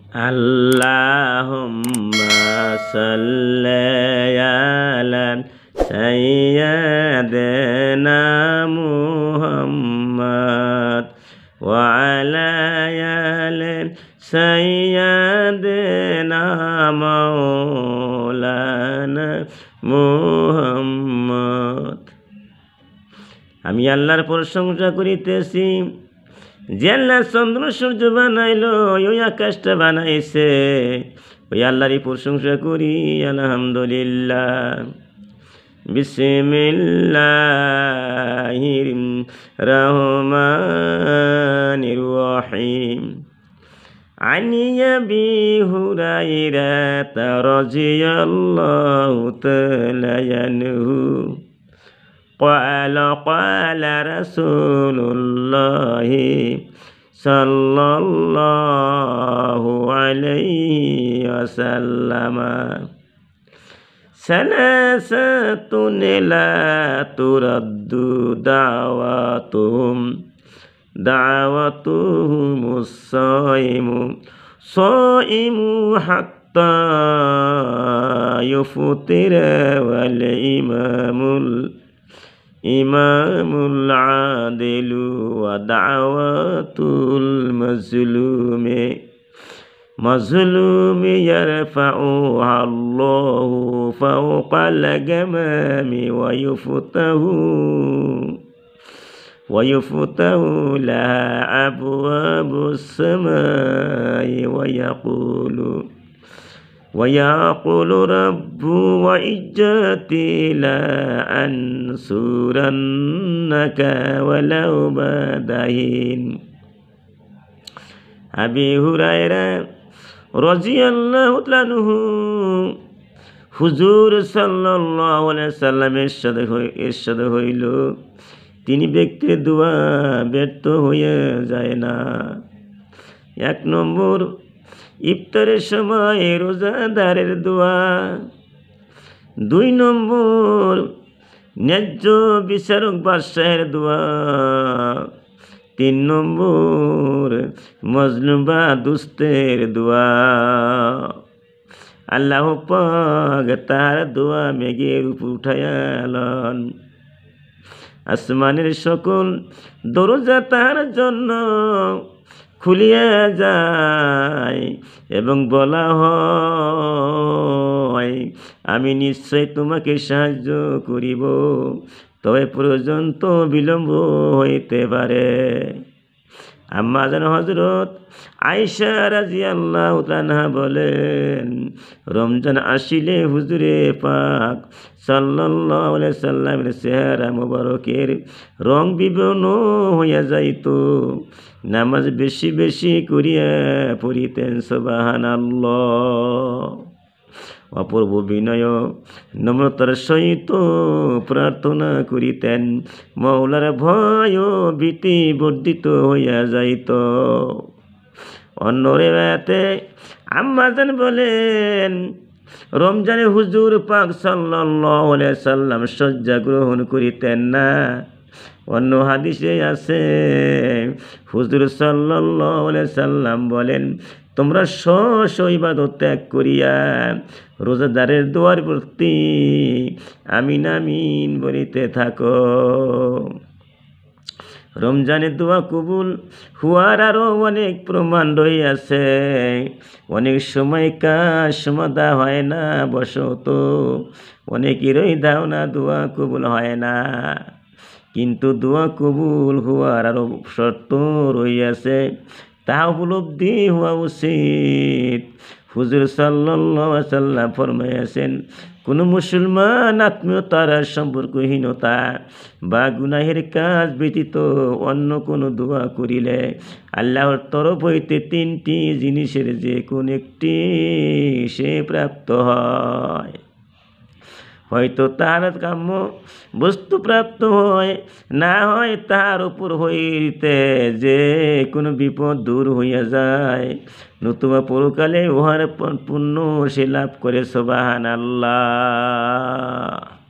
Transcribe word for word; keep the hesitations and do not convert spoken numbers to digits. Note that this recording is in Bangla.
Allahumma salli ala sayyidina Muhammad wa ala ali sayyidina maulana Muhammad। আমি আল্লাহর প্রশংসা করিতেছি যে আল্লাহ চন্দ্র সূর্য বানাইলো, ওই আকাশটা বানাইছে, ওই আল্লাহরই প্রশংসা করি আলহামদুলিল্লাহ। বিসমিল্লাহির রহমানির রহিম। আনি আবি হুরায়রা রাদিয়াল্লাহু তাআলা আনহু قال قال رسول الله صلى الله عليه وسلم ثلاثة لا ترد دعواتهم دعوتهم الصائم صائم حتى يفطر والإمام إمام العادل ودعوة المظلوم مظلوم يرفعها الله فوق الغمام ويفتح ويفتح لها أبواب السماء ويقول ويقول رب وعزتي لا أنصرنك ولو بعد حين। আবি হুরায়রা রাদিয়াল্লাহু তাআলা আনহু হুজুর সাল্লাল্লাহু আলাইহি সাল্লামের সাথে ইরশাদ হইল, তিনি ব্যক্তির দোয়া ব্যর্থ হয়ে যায় না। এক নম্বর, ইফতারের সময় রোজাদারের দোয়া। দুই নম্বর, ন্যায্য বিচারক বাদশাহের দোয়া। তিন নম্বর, মজলুম বা দুস্থের দোয়া। আল্লাহ পাক তার দোয়া মেঘের উপর উঠাইয়া লন। আসমানের সকল দরজা তার জন্য খুলিয়া যায় এবং বলা হয়, আমি নিশ্চয় তোমাকে সাহায্য করিব, তবে পর্যন্ত বিলম্ব হইতে পারে। আম্মা জান হযরত আয়েশা রাদিয়াল্লাহু তাআলা বলেন, রমজান আসিলে হুজুরে পাক সাল্লাল্লাহু আলাইহি সাল্লামের চেহারা মোবারকের রং বিবর্ণ হইয়া যাইত। নামাজ বেশি বেশি করিয়া পড়িতেন সুবহানাল্লাহ। অপূর্ব বিনয় নম্রতার সহিত প্রার্থনা করিতেন, মওলার ভয় ও ভীতি বর্ধিত হইয়া যাইত। অন্য রিওয়ায়াতে আম্মা জান বলেন, রমজানে হুজুর পাক সাল্লাল্লাহু আলাইহি সাল্লাম শয্যা গ্রহণ করিতেন না। অন্য হাদিসে আছে, হুজুর সাল্লাল্লাহু আলাইহি সাল্লাম বলেন, তোমরা স্ব ইবাদত ত্যাগ করিয়া রোজাদারের দোয়ার প্রতি আমিন আমিন বলিতে থাকো। রমজানের দোয়া কবুল হওয়ার আরও অনেক প্রমাণ রইয়াছে। অনেক সময় কাজ সমাধা হয় না বশত অনেকেরই ধারণা দোয়া কবুল হয় না, কিন্তু দোয়া কবুল হওয়ার আরও শর্ত রইয়াছে, তা উপলব্ধি হওয়া উচিত। হুজুর সাল্লাল্লাহু আলাইহি সাল্লাম ফরমাইয়াছেন, কোনো মুসলমান আত্মীয়তার সম্পর্কহীনতা বা গুনাহের কাজ ব্যতীত অন্য কোনো দোয়া করিলে আল্লাহর তরফ হইতে তিনটি জিনিসের যে কোন একটি সে প্রাপ্ত হয়। হয়তো তাহার কাম্য বস্তু প্রাপ্ত হয়, না হয় তাহার উপর হইতে যে কোনো বিপদ দূর হইয়া যায়, নতুবা পরকালে উহার পুণ্য সে লাভ করে। সুবহানাল্লাহ।